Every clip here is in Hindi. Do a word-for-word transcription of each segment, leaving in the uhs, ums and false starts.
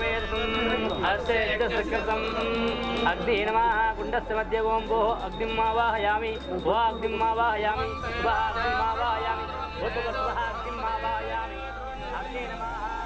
अग्नि नमः कुंडस्य मध्ये ओम वो अग्निं आवाहयामि वो अग्निं आवाहयामि वह अग्निं आवाहयामि वो वह अग्निं आवाहयामि अग्नि नमः।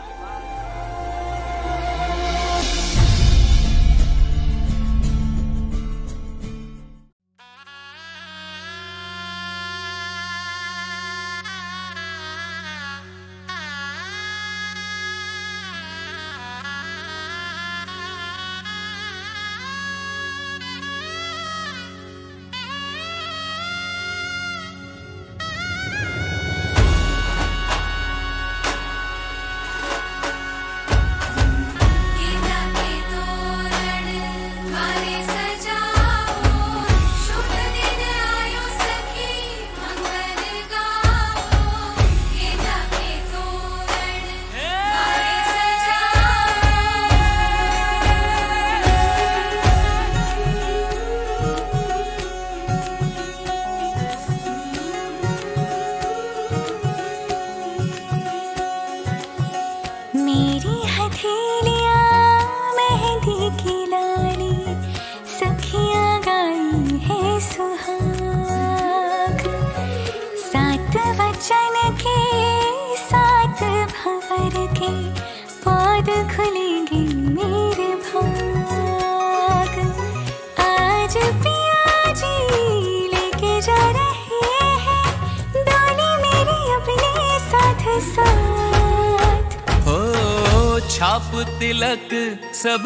छाप तिलक सब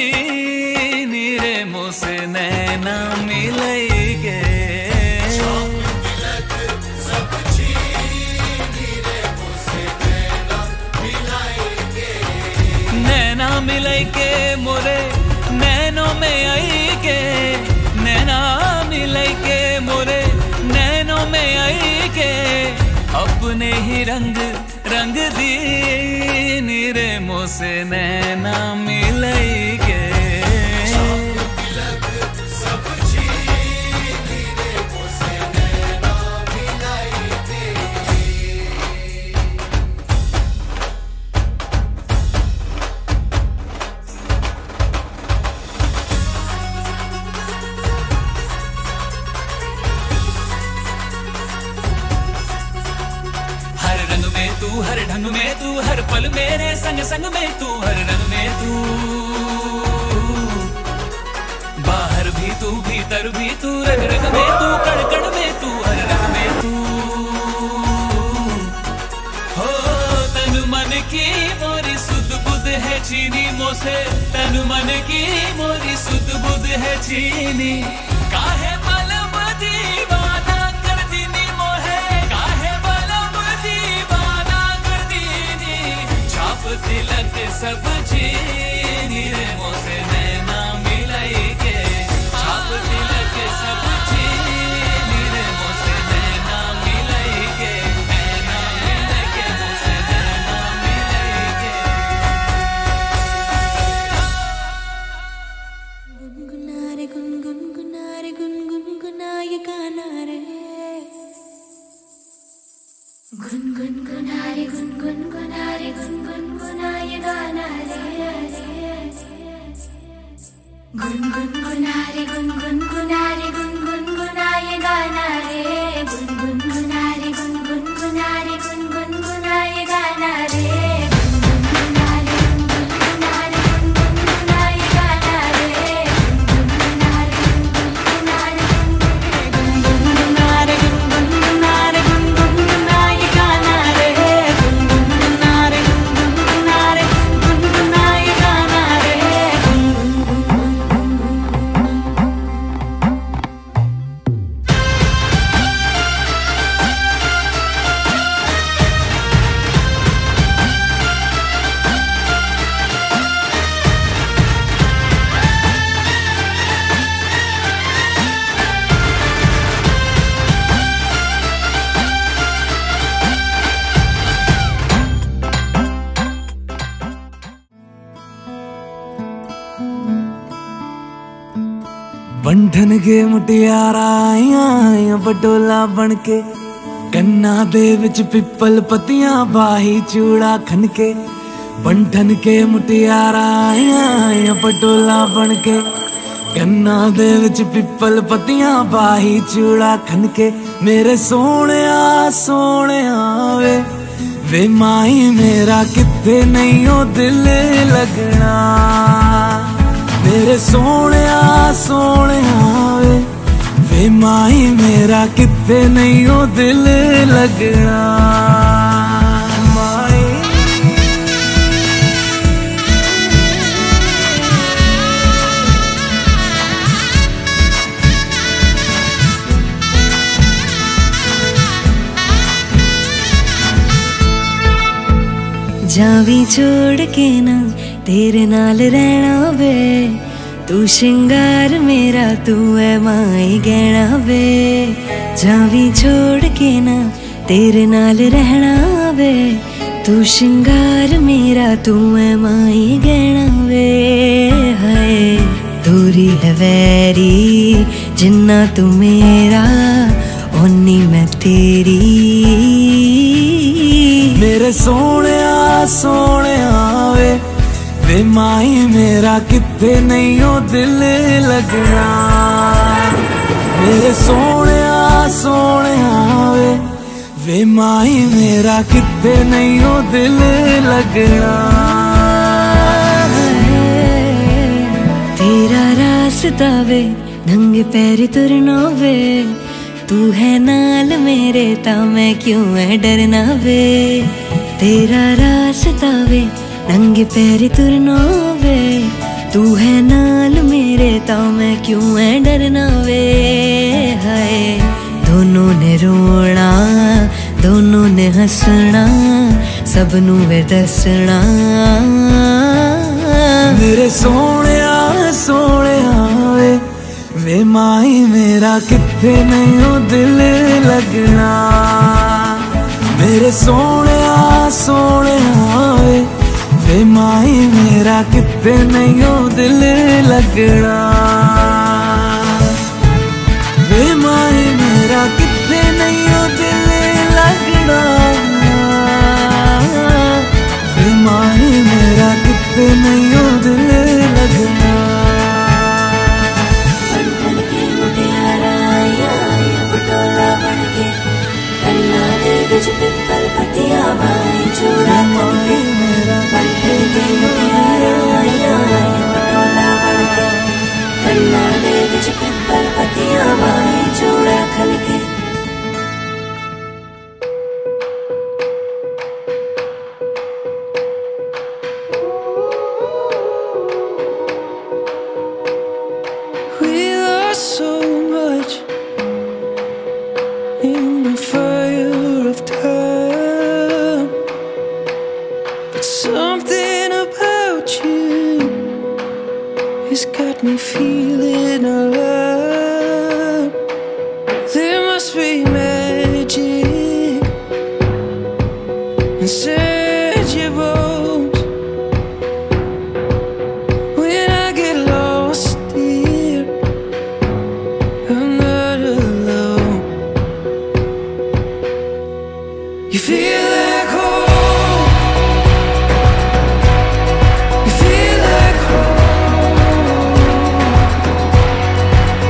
छीन रे मुझसे नैना मिलेंगे। छाप तिलक सब छीन रे मुझसे नैना मिलेंगे। नैना मिलेंगे मोरे नैनों में आएंगे। नैना मिलेंगे मोरे नैनों में आएंगे। अपने ही रंग रंग दी रे मुझसे नैना मिलेंगे। सब छीन रे मुझसे नैना मिलेंगे। हर रंग में तू हर ढंग में तू हर पल मेरे संग संग में तू हर रंग में तू। बाहर भी तू भीतर भी तू रग रग में तू कण कण में तू हर रंग में तू। हो तन मन की मोरी सुध बुध है चीनी मोसे। तन मन की मोरी सुध बुध है चीनी। काहे बलम दीवाना कर दीनी मोहे। काहे बलम दीवाना कर दीनी। छाप तिलक सब छीन रे मुझसे नैना मिलेंगे। छाप तिलक सब छीन रे मुझसे नैना मिलेंगे। नैना मिलेंगे मुझसे नैना मिलेंगे। गुनगुना रे गुनगुना रे गुनगुना ये गाना रे। गुनगुना रे गुनगुना रे गुनगुना ये गाना रे। गुनगुना रे गुनगुना रे गुनगुना ये गाना रे। गुनगुना रे गुनगुना रे गुनगुना ये गाना रे। गुनगुना रे गुनगुना रे गुनगुना ये गाना रे। गुनगुना रे गुनगुना रे गुनगुना रे गुनगुना रे गुनगुना ये गाना रे। गुनगुना रे गुनगुना रे गुनगुना ये गाना रे। बंधन के मुटियारा आइया बटोला बनके। कन्ना दे विच पिपल पतियां बाही चूड़ा खनके। पंठन के मुटियारा आया पटोला बन के कन्ना दे विच पिपल पत्तियां पाही चूड़ा खन के मेरे सोने सोने वे वे माही मेरा किथे नहीं ओ दिल लगना मेरे सोने सोने वे वे माही मेरा किथे नहीं ओ दिल लगना जावी छोड़ के ना तेरे नाल रहना वे तू श्रृंगार मेरा तू है माई गहना वे जावी छोड़ के ना तेरे नाल रहना वे तू श्रृंगार मेरा तू है माई गहना वे हाय दूरी है वैरी जिन्ना तू मेरा ओनी मैं तेरी मेरे सोने सोने वे वे माही मेरा किथे नहीं ओ दिल लगना मेरे सोने सोने वे वे माही मेरा किथे नहीं ओ दिल लगना तेरा रास्ता वे नंगे पैरी तुरना वे तू है नाल मेरे ता मैं क्यों है डरना वे तेरा रास्ता वे नंगे पैरी तुरना वे तू है नाल मेरे ता मैं क्यों है डरना वे हाय दोनों ने रोना दोनों ने हंसना सबनू वे दसना मेरे सोने सोने वे वे माही मेरा किथे नहीं ओ दिल लगना मेरे सोने सोने वे वे माही मेरा किथे नहीं ओ दिल लगना वे माही मेरा किथे नहीं ओ दिल लगना वे माही मेरा किथे नहीं ओ दिल लगना पिपल पतिया बाई चूड़ा खन के पंठन के मुटियारा आया पटोला बन के कन्ना दे विच पिपल पतिया बाई चूड़ा खन के We lost so much in the fire of time, but something about you has got me feeling alive. There must be magic inside your bones. When I get lost here, I'm not alone. You feel like home. You feel like home.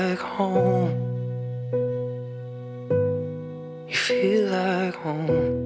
like home. You feel like home.